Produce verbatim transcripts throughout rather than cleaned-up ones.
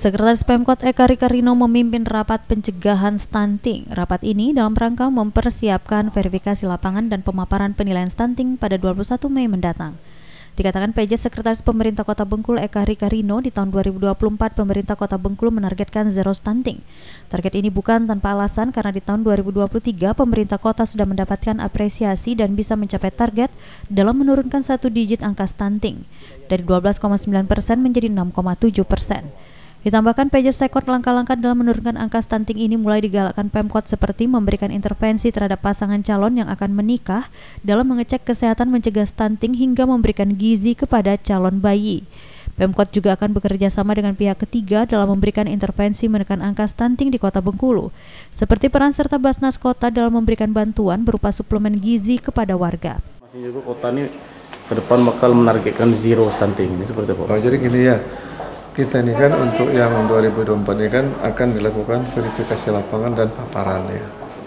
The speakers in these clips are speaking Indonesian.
Sekretaris Pemkot Eka Rika Rino memimpin rapat pencegahan stunting. Rapat ini dalam rangka mempersiapkan verifikasi lapangan dan pemaparan penilaian stunting pada dua puluh satu Mei mendatang. Dikatakan P J Sekretaris Pemerintah Kota Bengkulu Eka Rika Rino, di tahun dua ribu dua puluh empat pemerintah Kota Bengkulu menargetkan zero stunting. Target ini bukan tanpa alasan karena di tahun dua ribu dua puluh tiga pemerintah kota sudah mendapatkan apresiasi dan bisa mencapai target dalam menurunkan satu digit angka stunting dari dua belas koma sembilan persen menjadi enam koma tujuh persen. Ditambahkan P J Sekot, langkah-langkah dalam menurunkan angka stunting ini mulai digalakkan Pemkot seperti memberikan intervensi terhadap pasangan calon yang akan menikah dalam mengecek kesehatan mencegah stunting hingga memberikan gizi kepada calon bayi. Pemkot juga akan bekerja sama dengan pihak ketiga dalam memberikan intervensi menekan angka stunting di Kota Bengkulu, seperti peran serta Basnas Kota dalam memberikan bantuan berupa suplemen gizi kepada warga. Masih juga kota ini ke depan bakal menargetkan zero stunting, ini seperti apa? Oh, jadi gini ya, kita ini kan untuk yang dua ribu dua puluh empat ini kan akan dilakukan verifikasi lapangan dan paparan ya.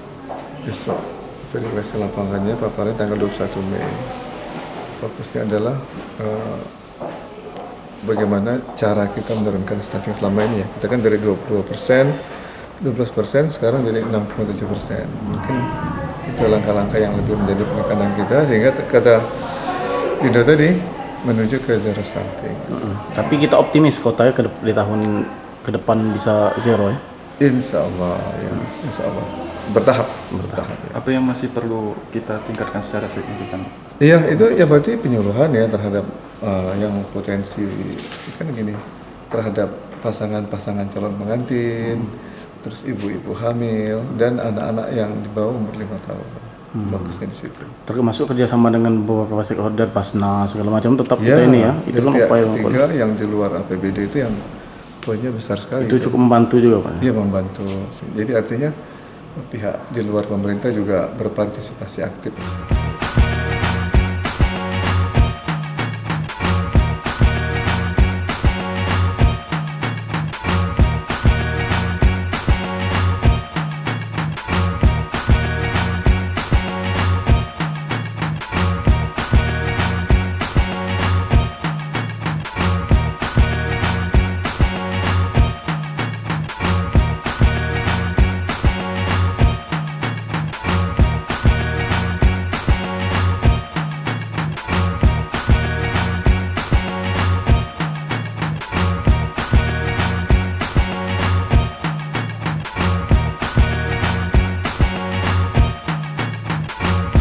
Besok verifikasi lapangannya, paparannya tanggal dua puluh satu Mei. Fokusnya adalah uh, bagaimana cara kita menurunkan stunting selama ini ya. Kita kan dari dua puluh dua persen, dua belas persen, sekarang jadi enam koma tujuh persen. Mungkin itu langkah-langkah yang lebih menjadi penekanan kita sehingga kata Dindo tadi menuju ke zero stunting. Mm-hmm. Tapi kita optimis kotanya ke de- di tahun ke depan bisa zero ya? Insya Allah ya, Insya Allah bertahap. Bertahap. Ya. Apa yang masih perlu kita tingkatkan secara signifikan? Iya, itu ya berarti penyuluhan ya terhadap uh, yang potensi kan gini, terhadap pasangan-pasangan calon pengantin, hmm. terus ibu-ibu hamil dan anak-anak yang di bawah umur lima tahun. Hmm. Fokusnya di situ. Termasuk kerjasama dengan beberapa stakeholder, Basnas segala macam, tetap ya, kita ini ya. Itu kan upaya tiga yang di luar A P B D itu yang poinnya besar sekali. Itu cukup membantu juga Pak? Iya, membantu. Jadi artinya pihak di luar pemerintah juga berpartisipasi aktif.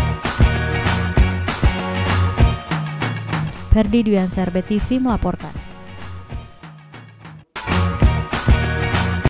Ferdi Dwiansyah, R B T V melaporkan.